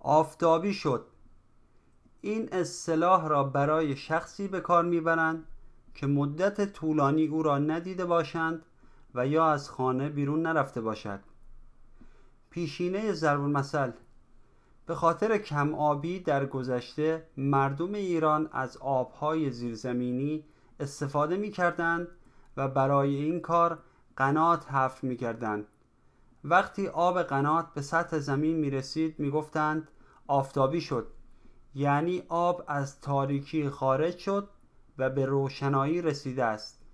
آفتابی شد. این اصطلاح را برای شخصی به کار میبرند که مدت طولانی او را ندیده باشند و یا از خانه بیرون نرفته باشد. پیشینه ضرب المثل: به خاطر کم آبی در گذشته مردم ایران از آبهای زیرزمینی استفاده می کردند و برای این کار قنات حفر می کردند. وقتی آب قنات به سطح زمین می رسید می گفتند آفتابی شد، یعنی آب از تاریکی خارج شد و به روشنایی رسیده است.